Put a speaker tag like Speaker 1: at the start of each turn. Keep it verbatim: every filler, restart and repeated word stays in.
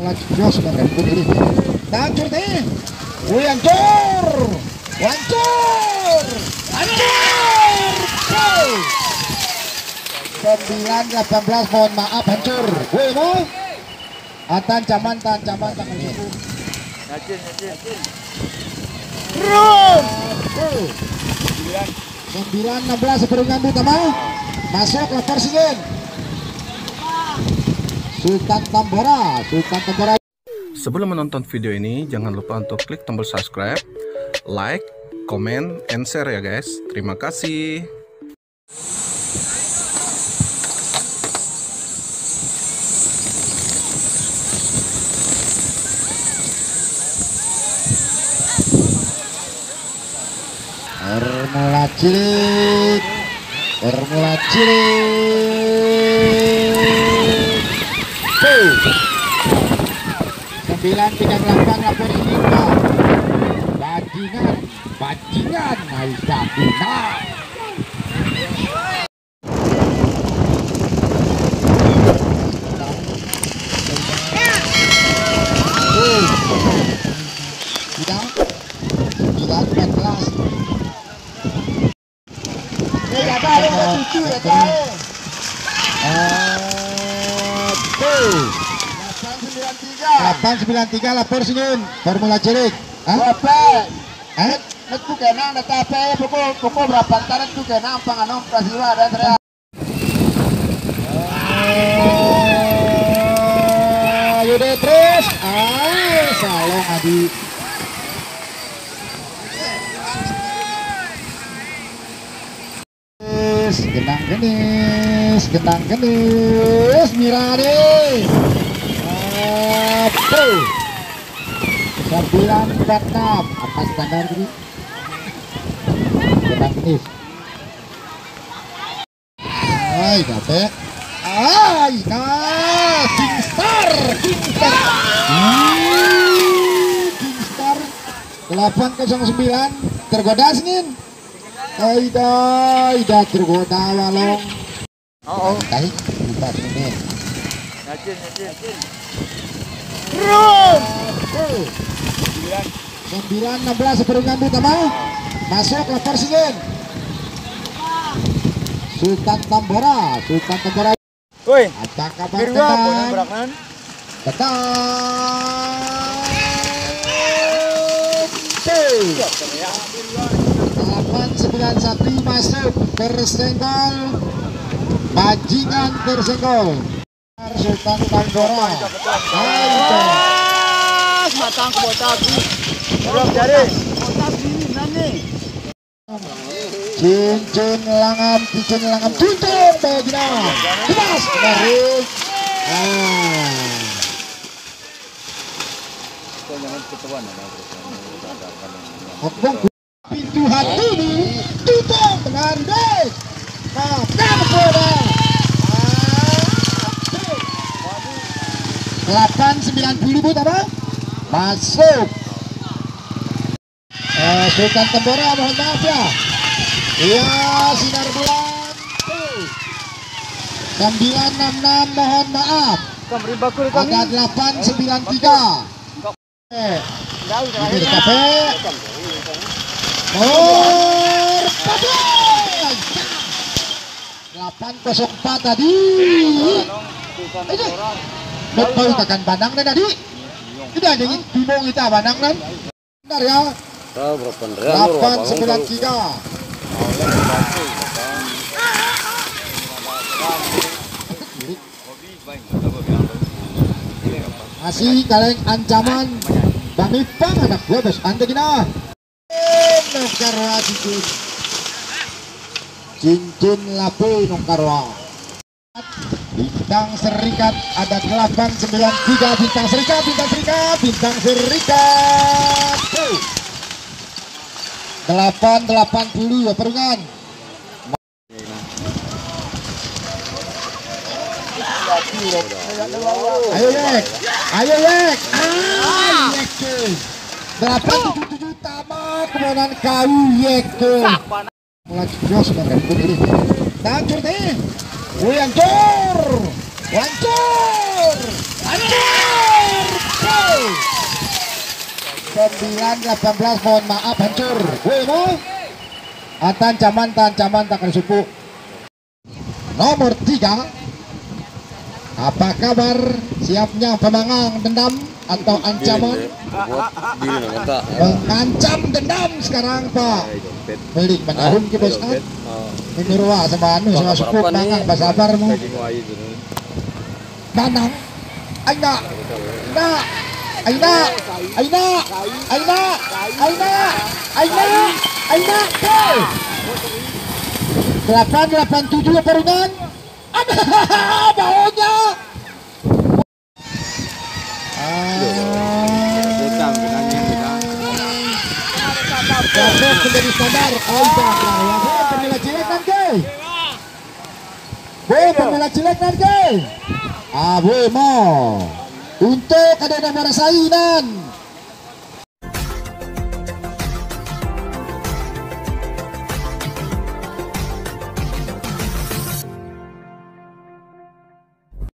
Speaker 1: Jos sudah rembut ini. Hancur nih. Wih, hancur. Hancur. Hancur. sembilan delapan belas mohon maaf hancur. Wih, mau. Atan caman tan caman tangan itu.
Speaker 2: Yacin, yacin.
Speaker 1: Run. sembilan enam belas sebelum ngambil sama. Masuk lapor singin. Sultan Tambora, Sultan Tambora.
Speaker 3: Sebelum menonton video ini, jangan lupa untuk klik tombol subscribe, like, comment, and share ya guys. Terima kasih.
Speaker 1: Formula cilik, Formula cilik. sembilan tiga delapan lapor ini Pak. Bajingan, bajingan, Aisyah Bina. Tidak, sembilan empat belas. Ya tahu, tujuh ya tahu. delapan sembilan tiga lapor singin Formula cilik. Berapa? Eh? Itu kena data apa? Pukul pukul berapa taran itu kena panganom prasiwa dan teriak. Ayo deh terus. Ah, salong adi. Genang genis, genang genis, Mirani. sembilan empat enam apa standar ini? Genang genis. Hai, dapat. Hai, nah, Kingstar, Kingstar. Hmm, Kingstar delapan nol sembilan tergoda singin. Aida, Aida tergoda walong.
Speaker 2: Oh, oh.
Speaker 1: Baik, kita sini.
Speaker 2: Yacin, yacin.
Speaker 1: Run. sembilan enam belas sebelum ngambil sama. Masuk lapor singin. Sultan Tambora, Sultan Tambora.
Speaker 2: Woi,
Speaker 1: Apa kabar
Speaker 2: biru
Speaker 1: tentang?
Speaker 2: boleh beraknan.
Speaker 1: Tentang. delapan sembilan satu masuk tersenggol. Bajingan tersenggol. Sultan Tambora. Ayo.
Speaker 2: Matang ke botak. Berapa jari? Botak ini nani.
Speaker 1: Cincin langam, cincin langam, cincin bajingan. Kemas baru. Ah. Okbong pintu hati ini tutup dengan baik. Makan bola. delapan sembilan puluh but apa? Masuk. Eh, Sultan Tambora mohon maaf ya. Iya, sinar bulan. sembilan enam enam mohon maaf. Ada delapan sembilan tiga. Eh, ini di kafe. Nomor delapan nol empat tadi. Ini betul tekan bandang dan tadi. Tidak ada yang bingung kita bandang dan. Bentar ya. delapan sembilan tiga. Masih kaleng ancaman Bang Ipang anak gua bos ante gina. Nongkarwa cincin cincin lapu nongkarwa. Bintang serikat ada delapan sembilan tiga bintang serikat bintang serikat bintang serikat delapan delapan puluh ya perungan. Ayo Yek, ayo Yek, ah Yek delapan tujuh tujuh tamat kemudian kau Yek mulai Jos sudah rembut ini. Hancur nih. Wih, hancur. Hancur. Hancur. sembilan delapan belas, mohon maaf hancur. Woi mo. Atan caman tan caman tak suku. Nomor tiga. Apa kabar? Siapnya pemangang dendam atau ancaman? Mengancam dendam sekarang Pak. Beli menahun ki bos. Menurwa sama anu sama suku mangang basabar mo. Manang. Aina. Na. Aina. Aina. Aina. Aina. Aina. Aina. delapan delapan tujuh perungan. Ada baunya. Dapat menjadi standar. Oh, ya, pemila cilek nanti. Bu, pemila cilek nanti. Ah, bu, mau. Untuk ada nomor sainan.